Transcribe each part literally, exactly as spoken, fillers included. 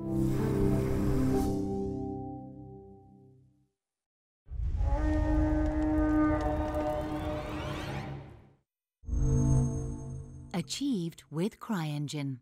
Achieved with CryEngine.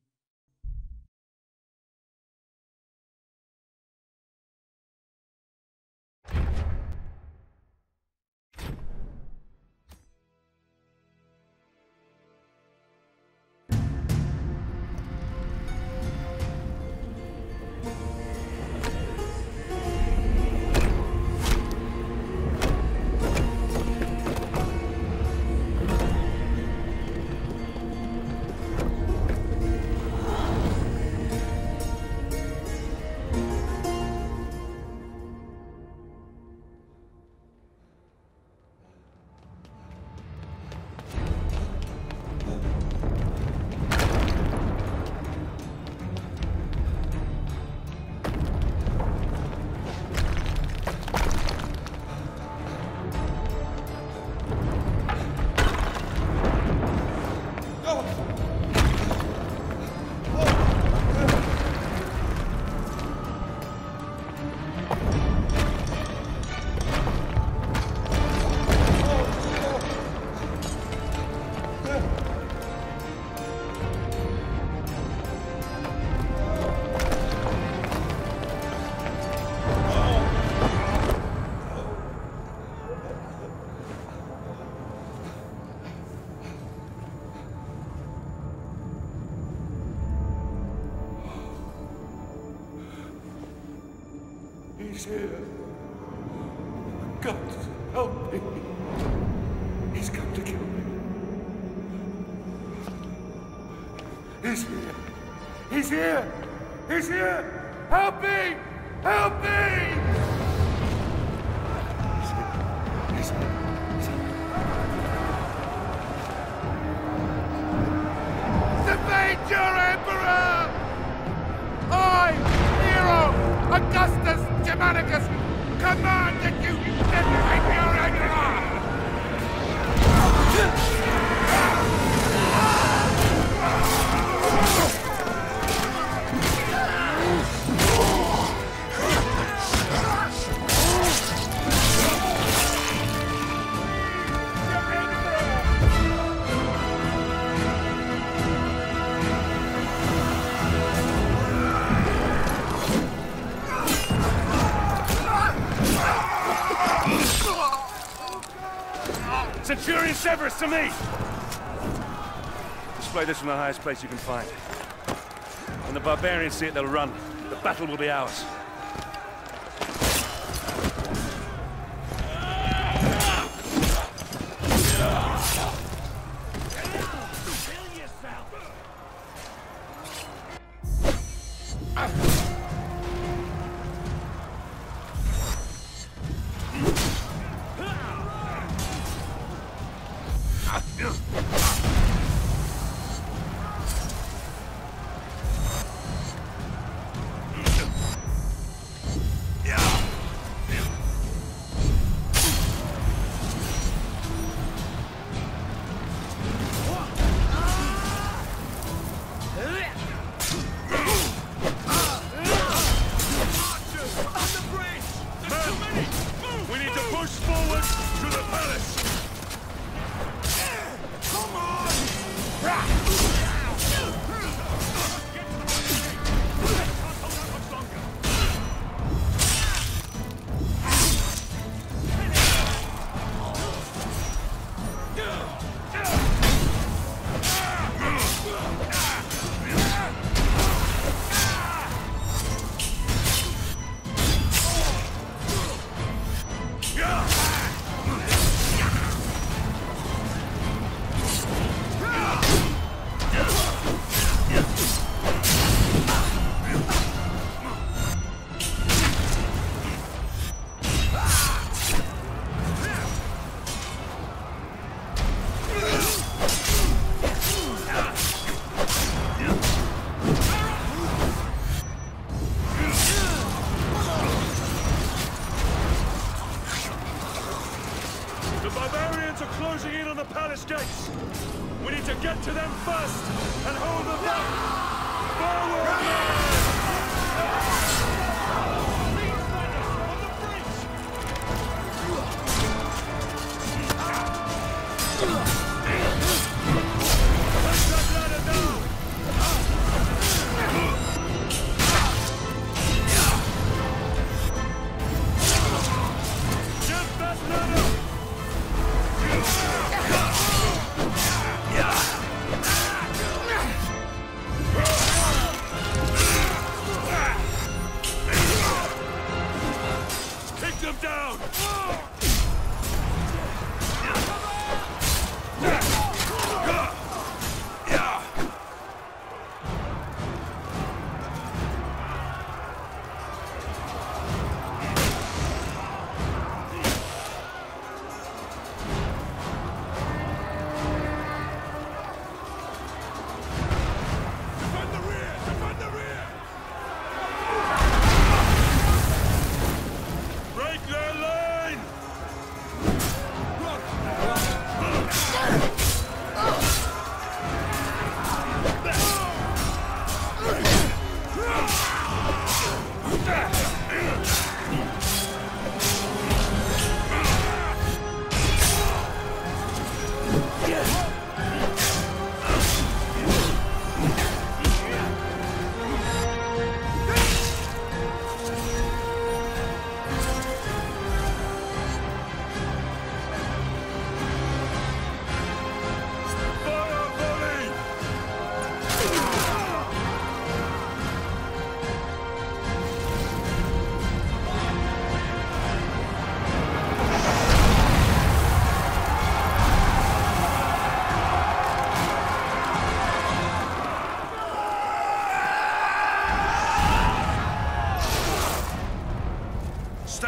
He's here. God, help me. He's come to kill me. He's here. He's here. He's here. Help me. Help me. He's here. He's here. He's here. Defend your Emperor! I, Nero, Augustus Germanicus, command that you defend your Emperor! Centurion Severus to me! Display this from the highest place you can find. When the barbarians see it, they'll run. The battle will be ours.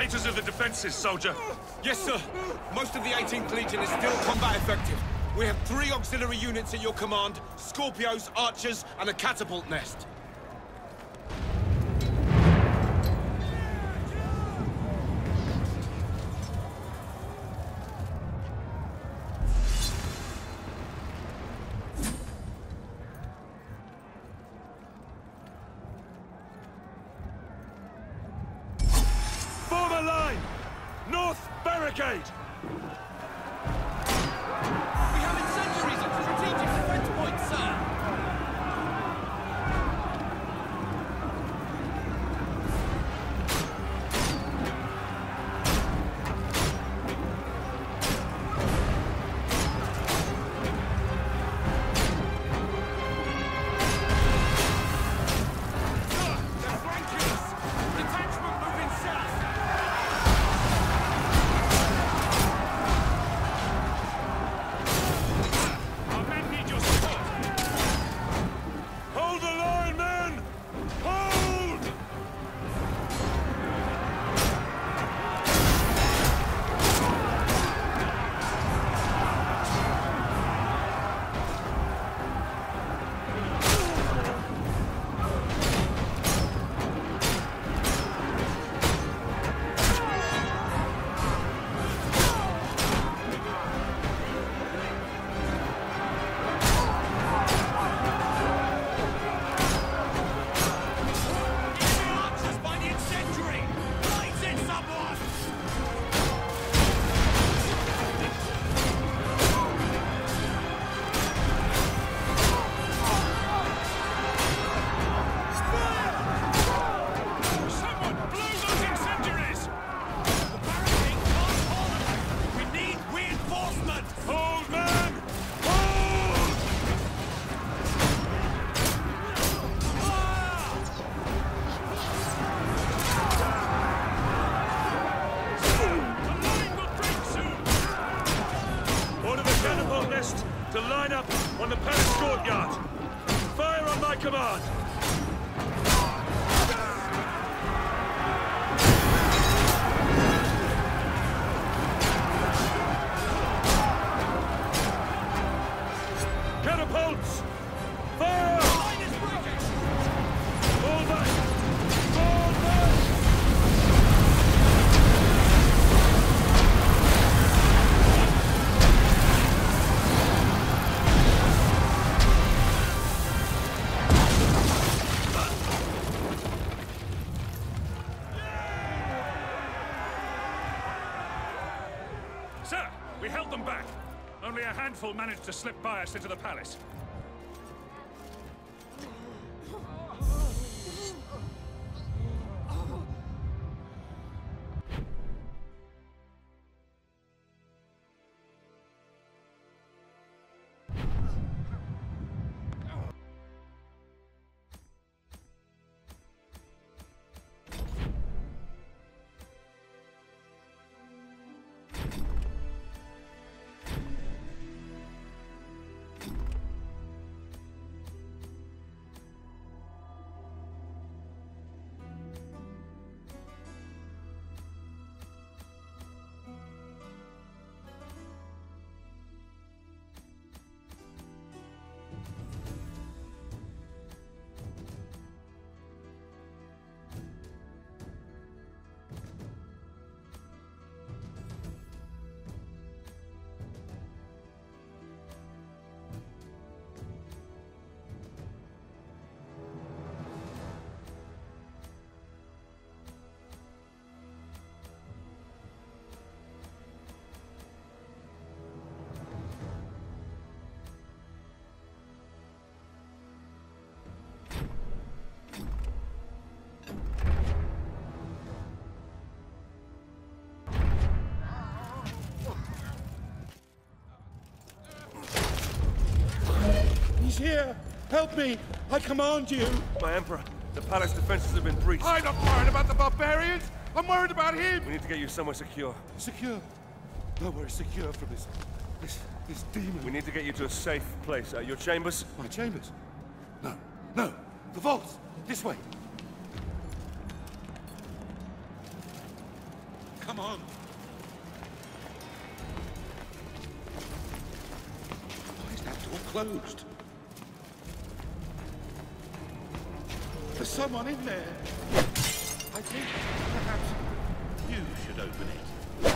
status of the defenses, soldier? Yes, sir. Most of the eighteenth Legion is still combat effective. We have three auxiliary units at your command, Scorpios, Archers, and a catapult nest. Form a line! North barricade! We have incendiaries at strategic defense points, sir! To line up on the palace courtyard. Fire on my command. Catapults! Fire! The line is breaking! Fall back! Fall back! Sir, we held them back. Only a handful managed to slip by us into the palace. He's here! Help me! I command you! My Emperor, the palace defenses have been breached. I'm not worried about the barbarians! I'm worried about him! We need to get you somewhere secure. Secure? Nowhere secure from this... this... this demon. We need to get you to a safe place. Uh, your chambers? My chambers? No. No! The vaults! This way! Come on! Why is that door closed? There's someone in there! I think perhaps you should open it.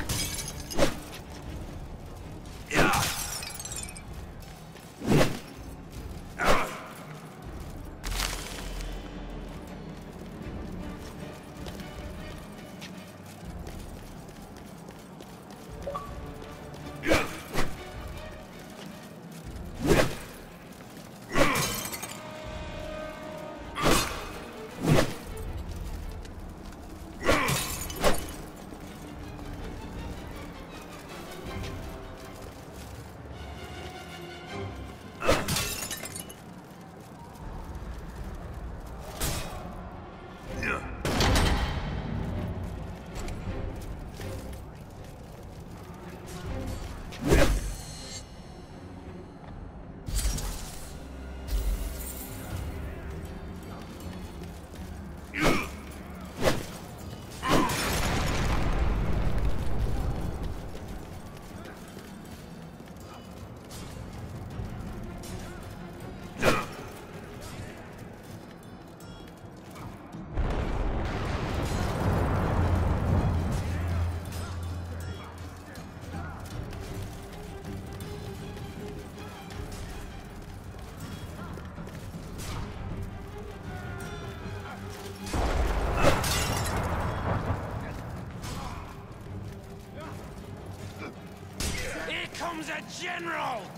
General!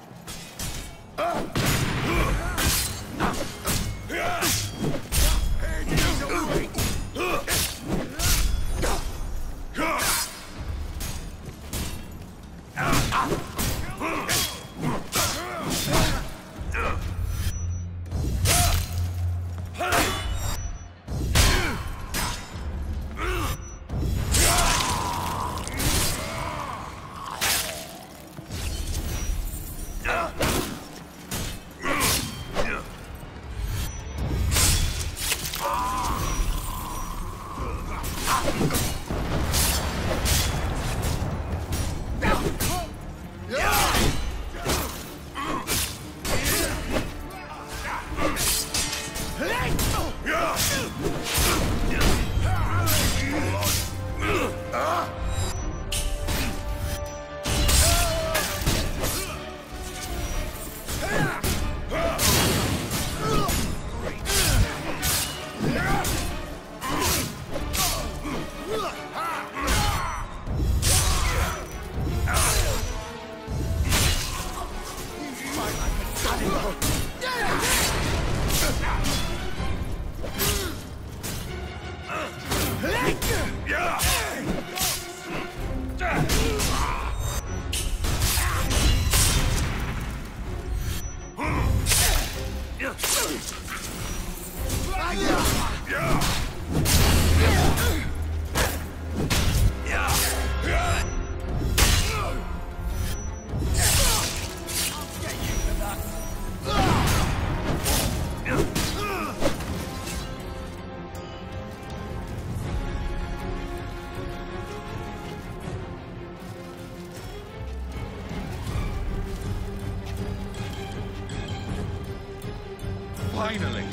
Finally!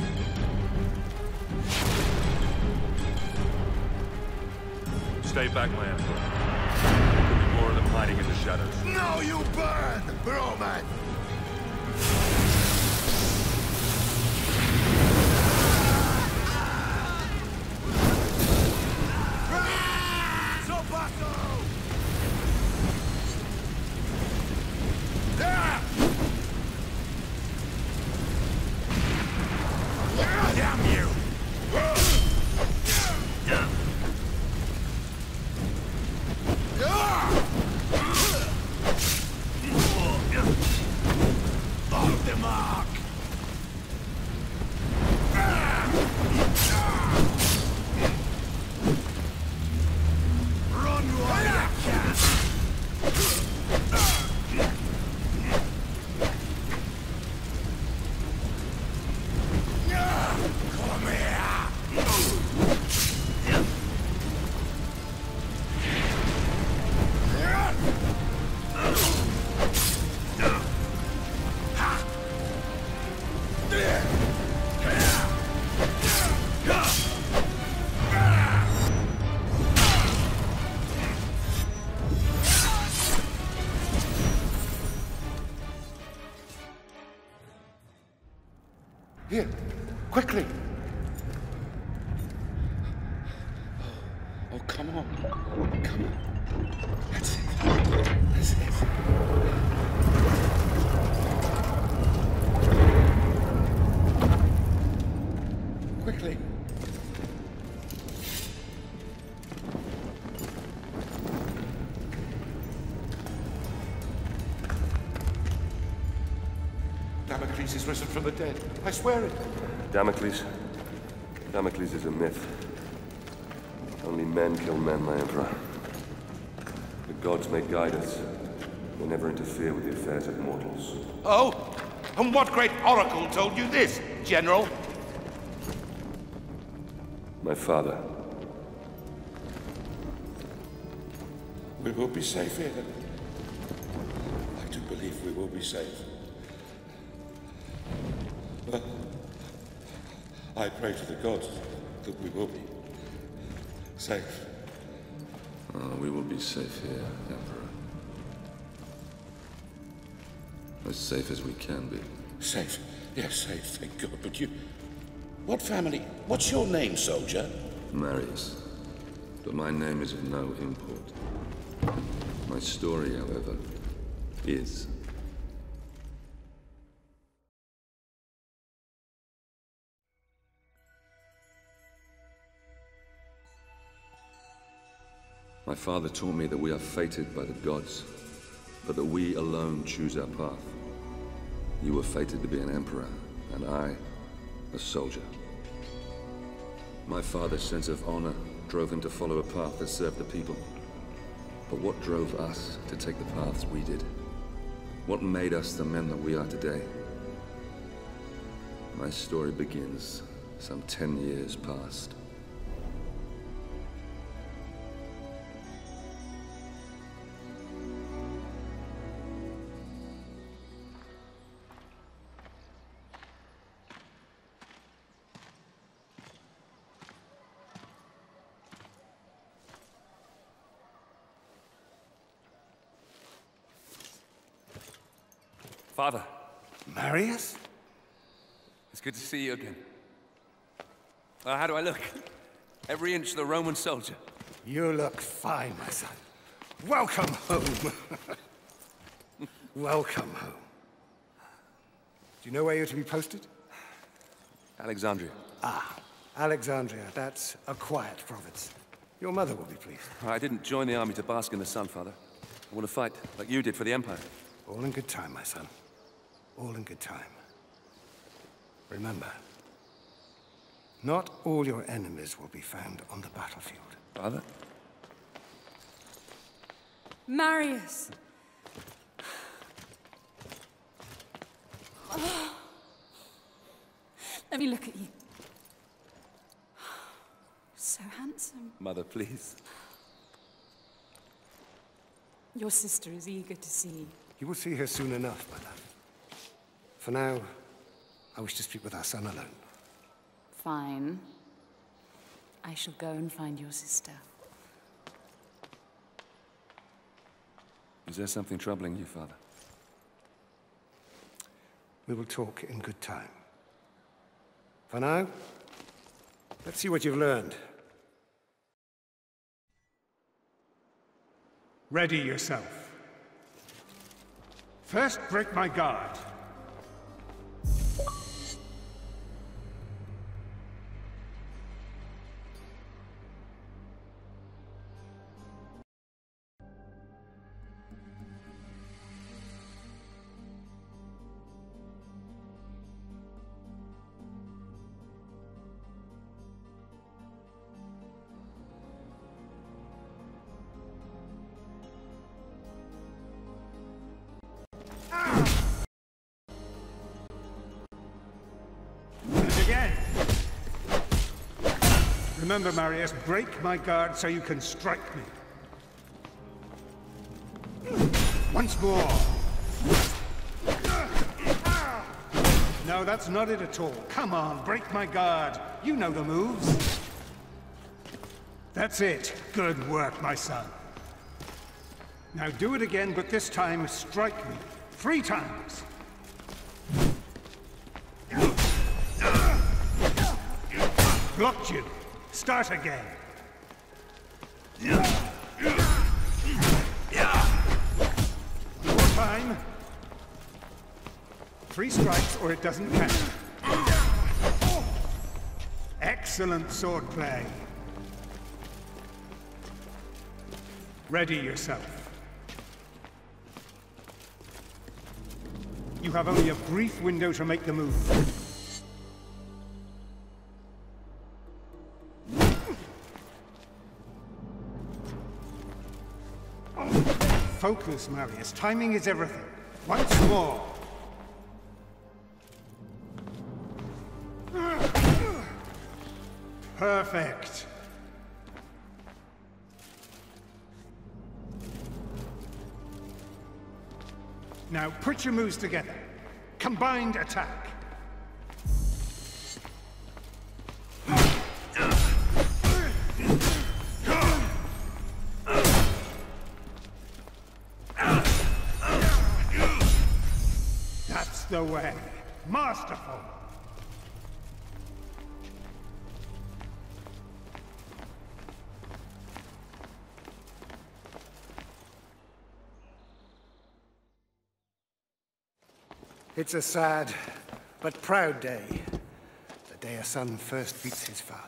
Stay back, my Emperor. There could be more of them hiding in the shadows. Now you burn, Roman! Damn you! Oh, Quickly! Oh, come on. Come on. That's it. That's it. Quickly. Damocles is risen from the dead. I swear it. Damocles? Damocles is a myth. Only men kill men, my Emperor. The gods may guide us. They never interfere with the affairs of mortals. Oh? And what great oracle told you this, General? My father. We will be safe here. I do believe we will be safe. Well, I pray to the gods that we will be safe. Oh, we will be safe here, Emperor. As safe as we can be. Safe? Yes, safe, thank God. But you... What family? What's your name, soldier? Marius. But my name is of no import. My story, however, is. My father taught me that we are fated by the gods, but that we alone choose our path. You were fated to be an emperor, and I, a soldier. My father's sense of honor drove him to follow a path that served the people. But what drove us to take the paths we did? What made us the men that we are today? My story begins some ten years past. Father. Marius? It's good to see you again. Uh, how do I look? Every inch the Roman soldier. You look fine, my son. Welcome home. Welcome home. Do you know where you're to be posted? Alexandria. Ah, Alexandria. That's a quiet province. Your mother will be pleased. I didn't join the army to bask in the sun, Father. I want to fight, like you did for the Empire. All in good time, my son. All in good time. Remember, not all your enemies will be found on the battlefield. Father? Marius! Oh. Let me look at you. So handsome. Mother, please. Your sister is eager to see you. You will see her soon enough, my love. For now, I wish to speak with our son alone. Fine. I shall go and find your sister. Is there something troubling you, Father? We will talk in good time. For now, let's see what you've learned. Ready yourself. First, break my guard. Again. Remember, Marius, break my guard so you can strike me. Once more. No, that's not it at all. Come on, break my guard. You know the moves. That's it. Good work, my son. Now do it again, but this time strike me. Three times. Blocked you. Start again. More time. Three strikes or it doesn't count. Excellent swordplay. Ready yourself. You have only a brief window to make the move. Focus, Marius. Timing is everything. Once more. Perfect. Now put your moves together. Combined attack. That's the way. Masterful. It's a sad, but proud day. The day a son first beats his father.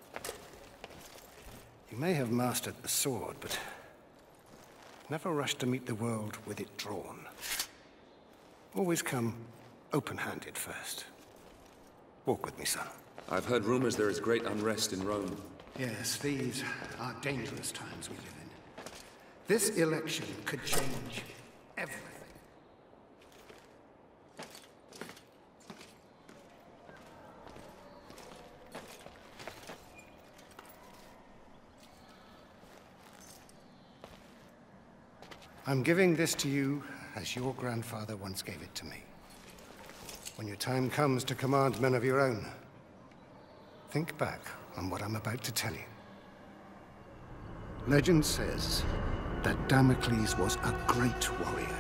You may have mastered the sword, but never rush to meet the world with it drawn. Always come open-handed first. Walk with me, son. I've heard rumors there is great unrest in Rome. Yes, these are dangerous times we live in. This election could change everything. I'm giving this to you as your grandfather once gave it to me. When your time comes to command men of your own, think back on what I'm about to tell you. Legend says that Damocles was a great warrior.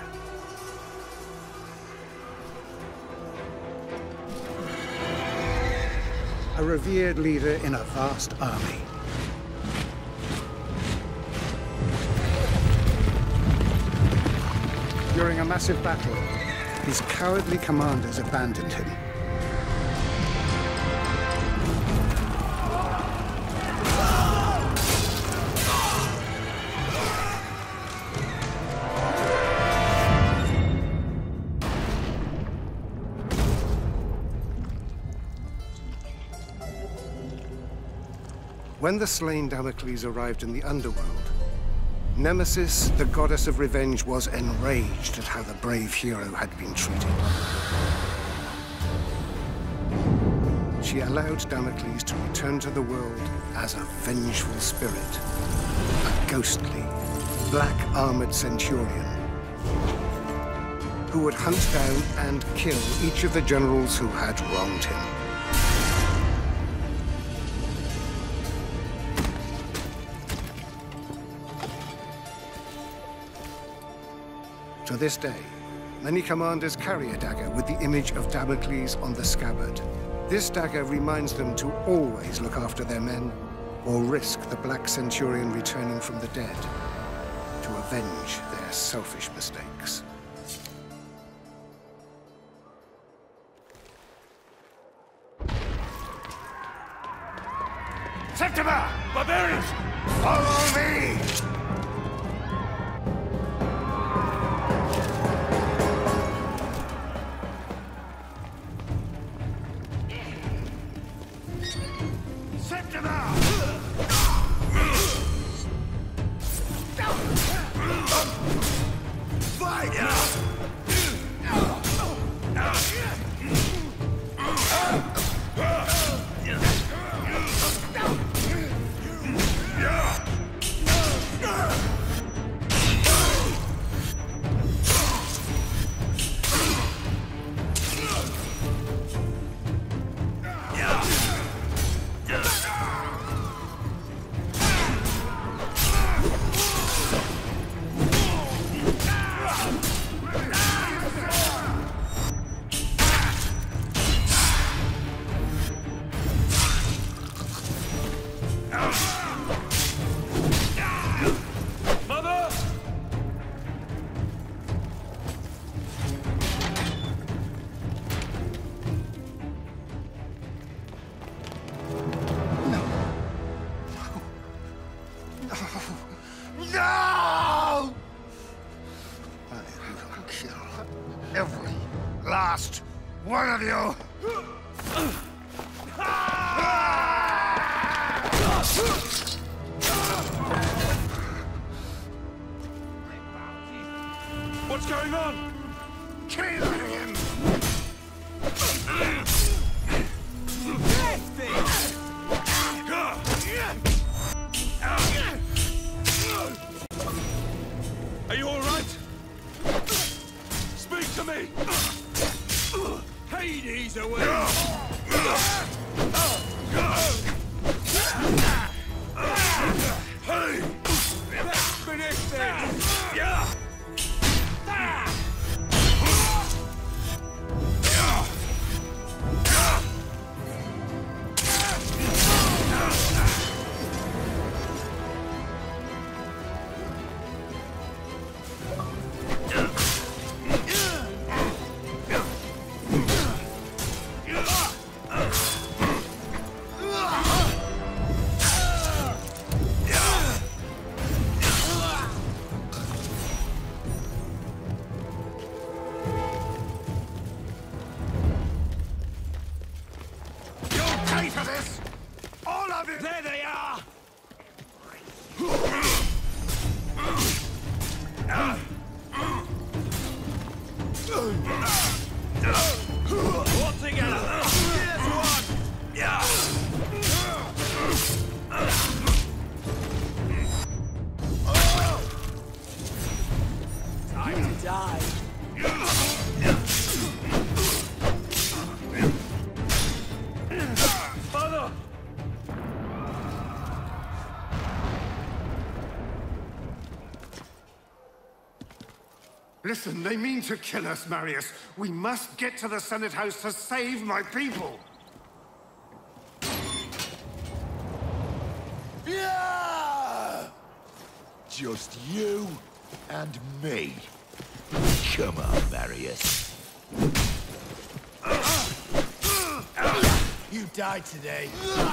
A revered leader in a vast army. During a massive battle, his cowardly commanders abandoned him. When the slain Damocles arrived in the underworld, Nemesis, the goddess of revenge, was enraged at how the brave hero had been treated. She allowed Damocles to return to the world as a vengeful spirit, a ghostly, black-armored centurion, who would hunt down and kill each of the generals who had wronged him. To this day, many commanders carry a dagger with the image of Damocles on the scabbard. This dagger reminds them to always look after their men, or risk the Black Centurion returning from the dead to avenge their selfish mistakes. Septima! Barbarians! Follow me! One of you! What's going on? Kill him! Are you all right? Speak to me! Hades away! Hey! Let's finish this! Yeah! There they are! All together! Here's one! Yeah! Time to die. Father! Listen, they mean to kill us, Marius. We must get to the Senate House to save my people. Yeah! Just you and me. Come on, Marius. You died today.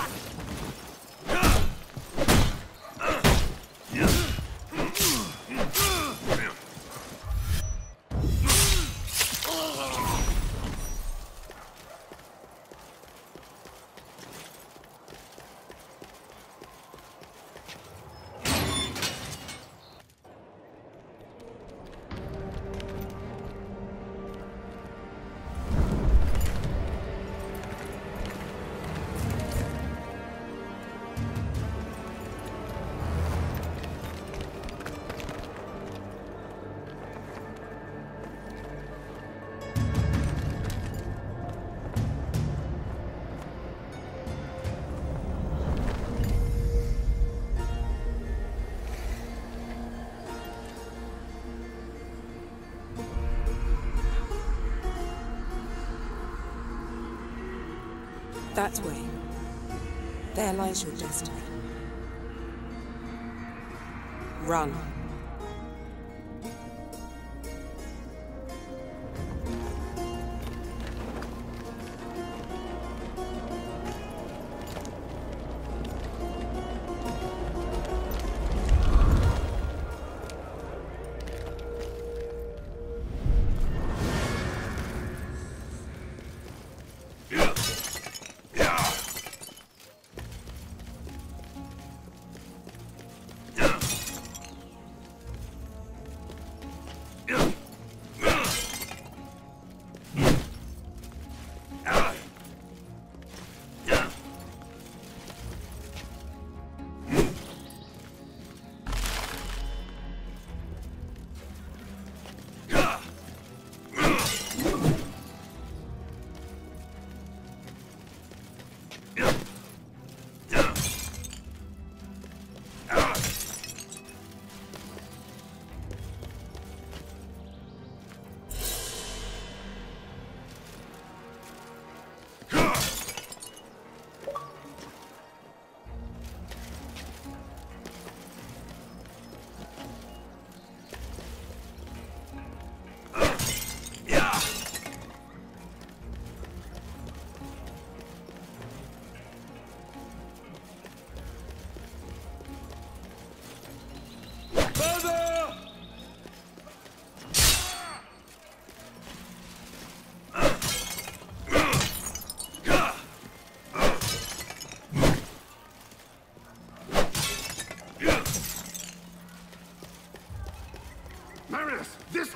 That way. There lies your destiny. Run.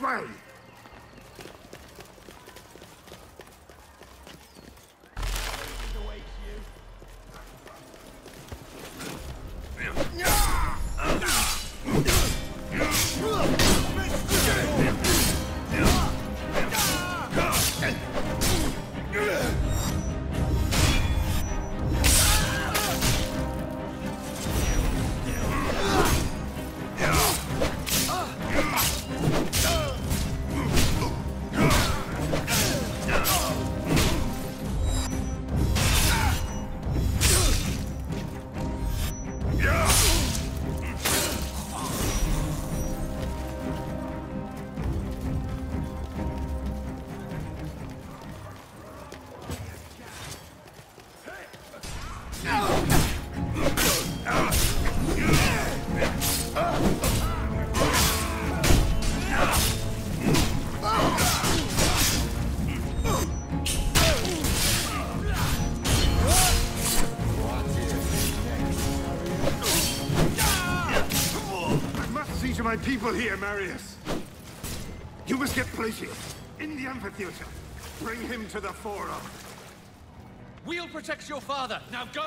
way! My people here, Marius. You must get places in the amphitheater. Bring him to the forum. We'll protect your father. Now go!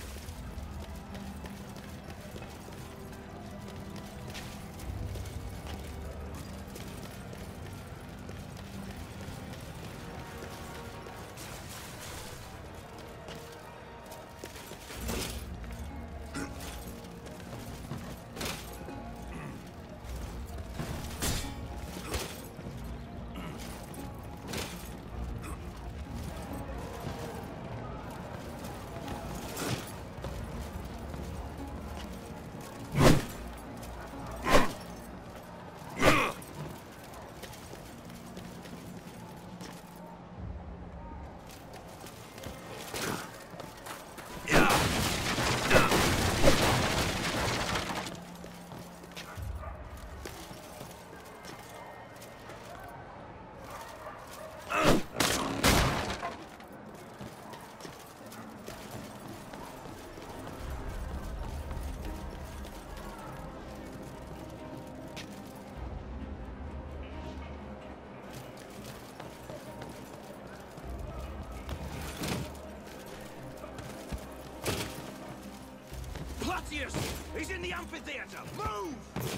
He's in the amphitheater! Move!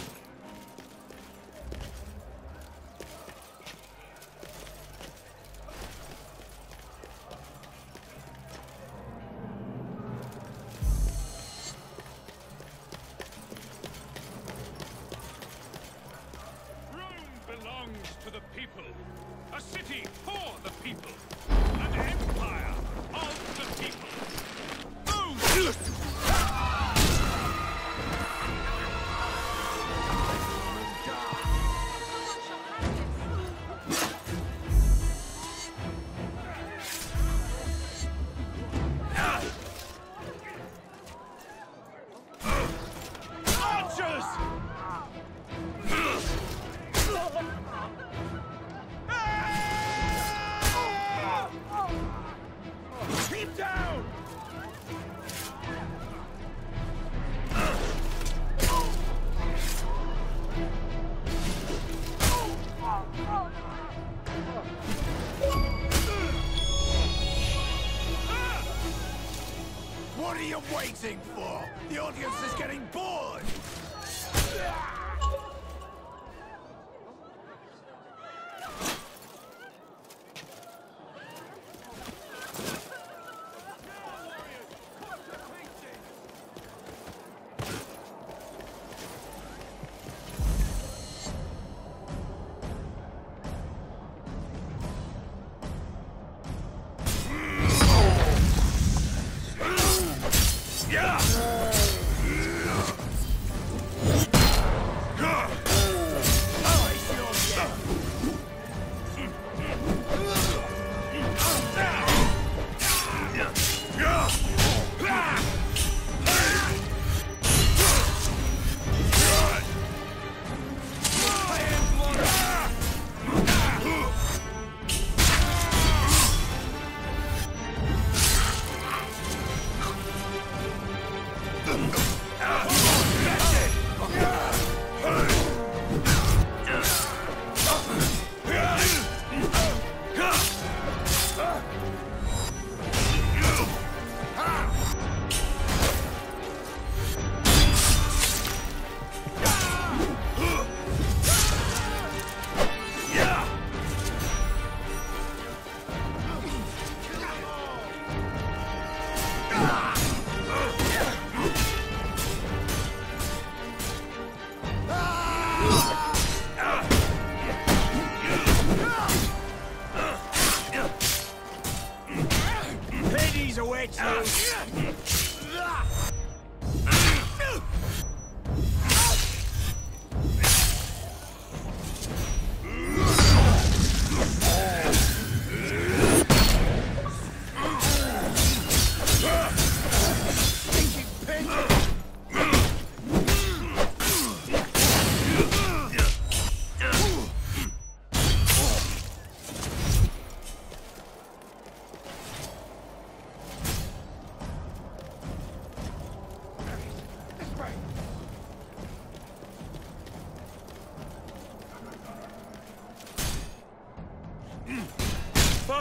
Rome belongs to the people. A city for the people. An empire of the people. Move! What are you waiting for? The audience is getting bored!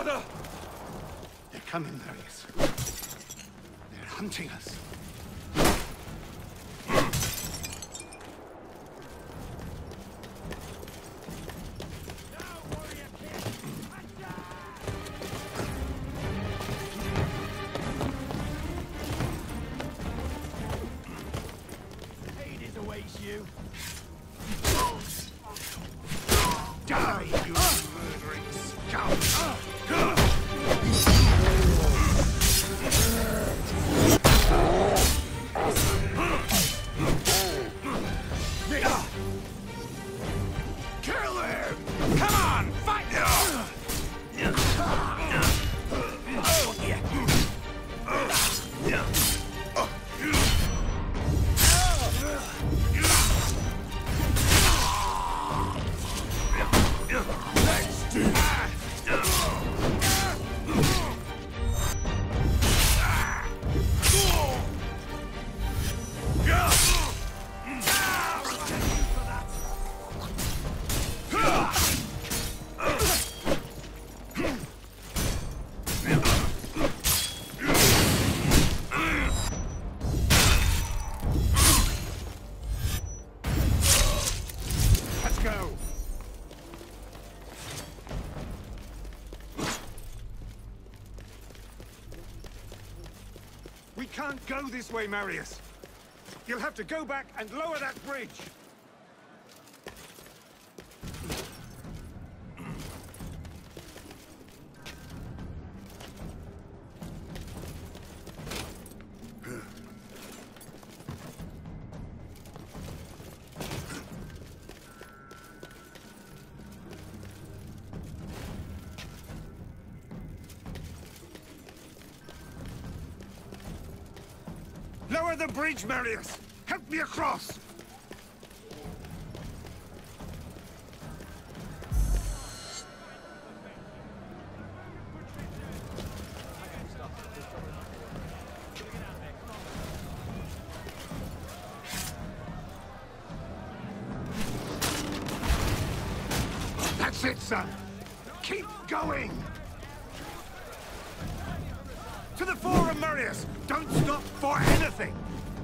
Father! They're coming, Marius. They're hunting us. Hades awaits you. Die, you murdering scum! Kill him! Come on, fight! Let's do that! Let's go! We can't go this way, Marius. You'll have to go back and lower that bridge. Lower the bridge, Marius! Help me across! That's it, son! Keep going! To the forum, Marius! Don't stop for anything!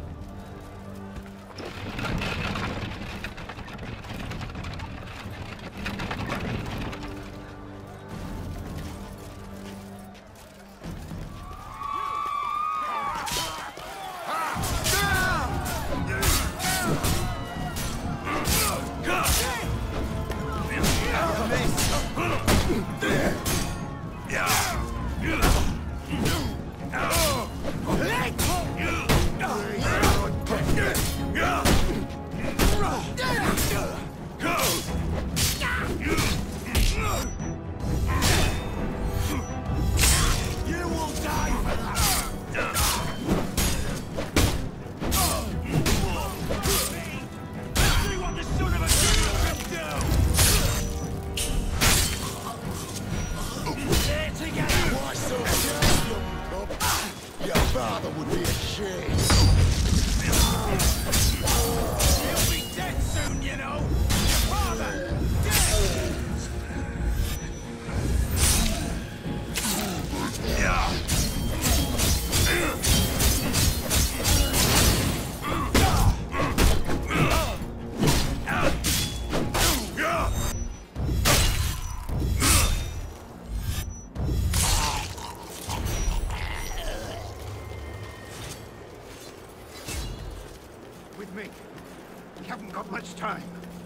With me. We haven't got much time.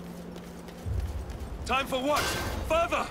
Time for what? Further!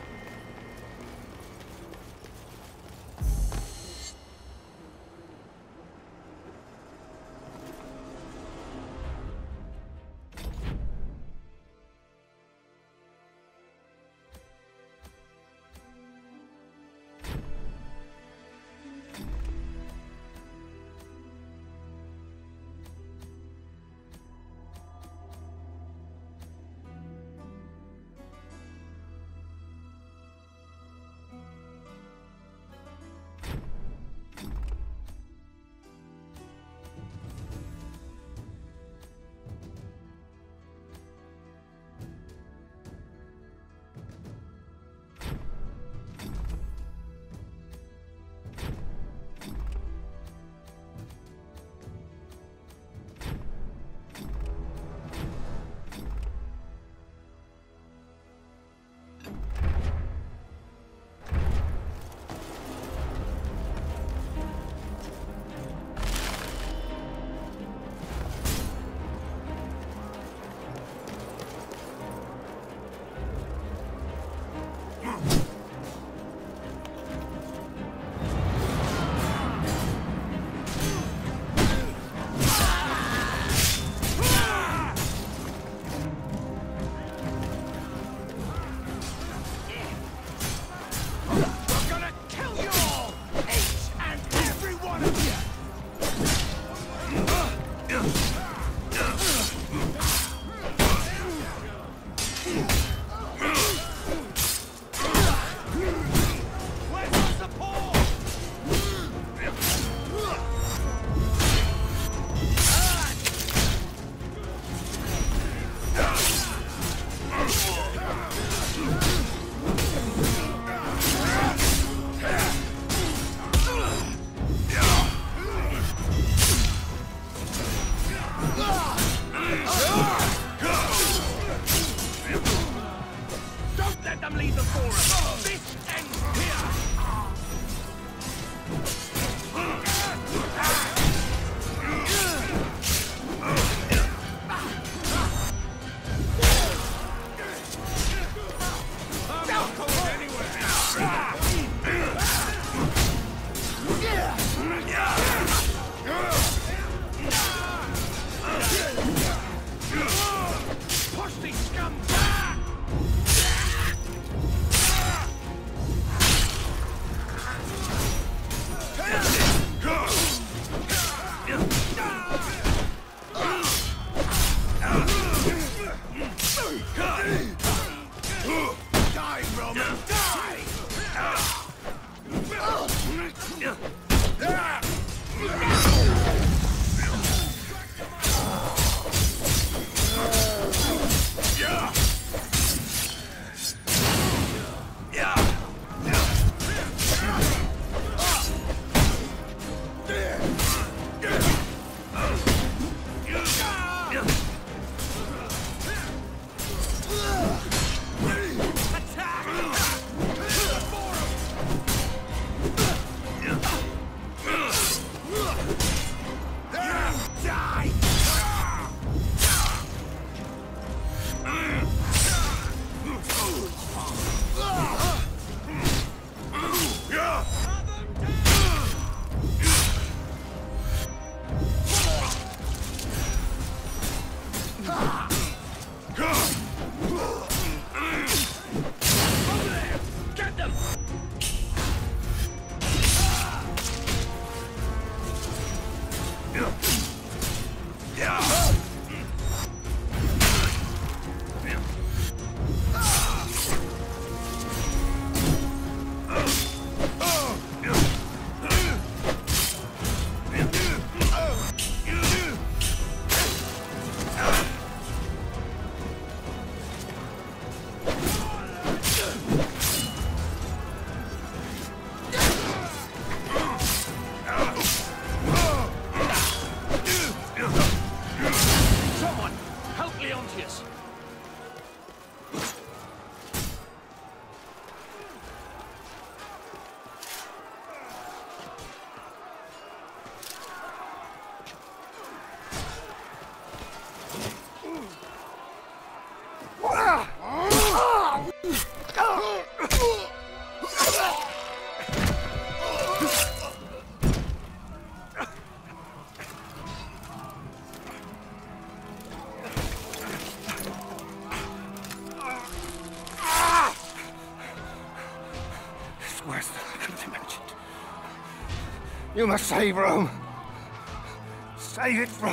You must save Rome. Save it from...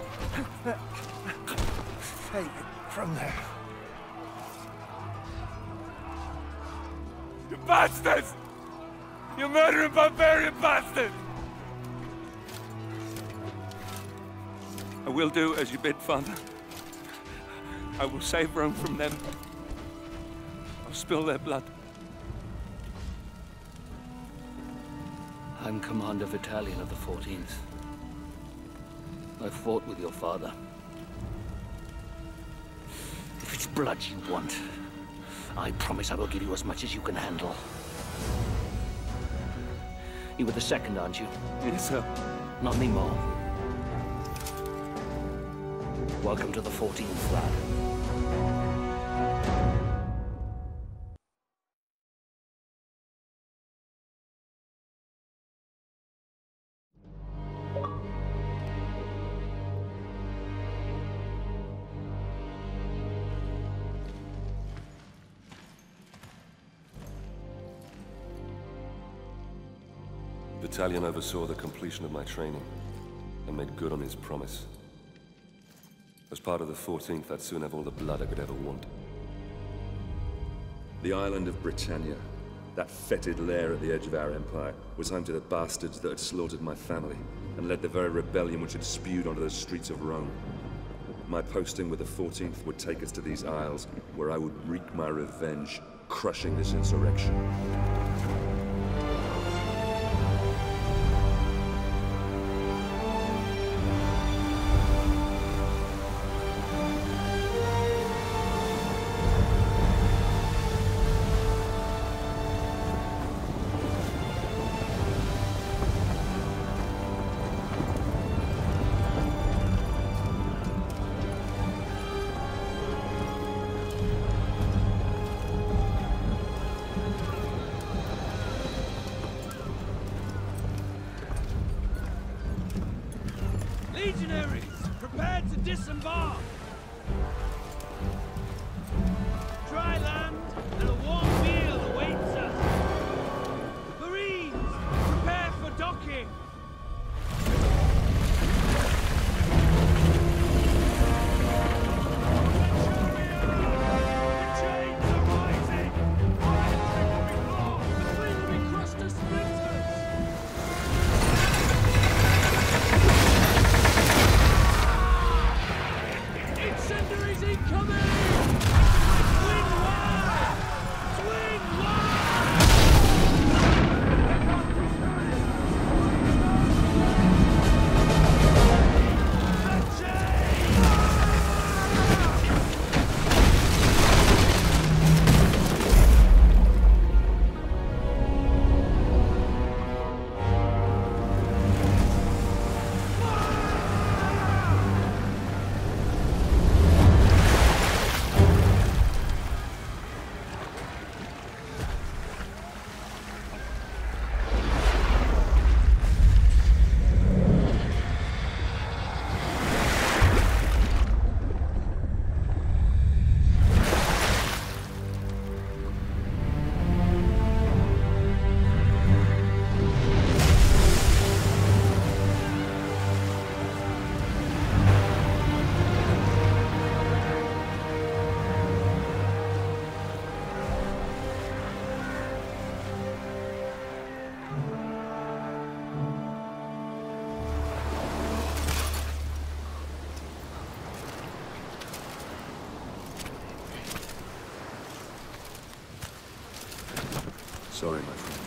Save it from there. You bastards! You murdering barbarian bastards! I will do as you bid, Father. I will save Rome from them. I'll spill their blood. I'm Commander Battalion of the fourteenth. I fought with your father. If it's blood you want, I promise I will give you as much as you can handle. You were the second, aren't you? Yes, sir. Not anymore. Welcome to the fourteenth, lad. Battalion oversaw the completion of my training and made good on his promise. As part of the fourteenth, I'd soon have all the blood I could ever want. The island of Britannia, that fetid lair at the edge of our empire, was home to the bastards that had slaughtered my family and led the very rebellion which had spewed onto the streets of Rome. My posting with the fourteenth would take us to these isles, where I would wreak my revenge, crushing this insurrection. Legionaries, prepare to disembark! Dry land and a warm meal awaits us! Marines, prepare for docking! Sorry, my friend.